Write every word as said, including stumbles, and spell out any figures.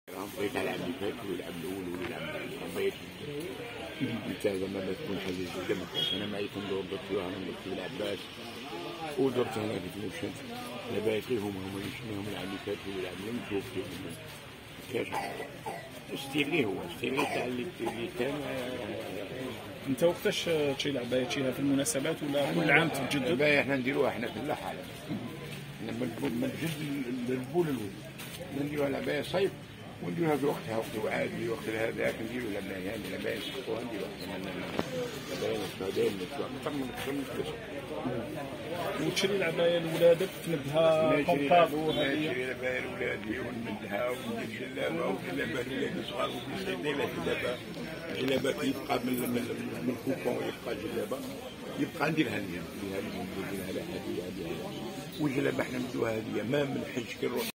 بقيت على عندي فات ويلعب الاول ويلعب بقيت انت زعما ما تكون حاجه جديده ما كانش انا معي كندور درت فيها انا درت في العباس ودرت هنا في المشهد لاباس لي هما هما يشنيهم العام اللي فات ويلعب لهم توفي كاش ستيلي هو ستيلي تاع اللي تاع انت وقتاش تيلعب بايتيها في المناسبات ولا كل عام تتجدد؟ باي احنا نديروها احنا في الحاله من جد البول الاول نديروها العبايه صيف ونديروها في وقتها وقت عادي وقت هذاك نديروا العبايه العبايه نسقوها نديروها العبايه نسقوها اكثر من اكثر من فلوس. وتشري العبايه لولادك تمدها كومباد وهذه نشري العبايه لولادي ونمدها وندير جلابه وجلابه لولادي صغار وصغيرين جلابه جلابه كيبقى من الكوكون يبقى جلابه يبقى نديرها نديرها نديرها هديه هديه وجلابه احنا نديروها هديه ما من الحج كي نروح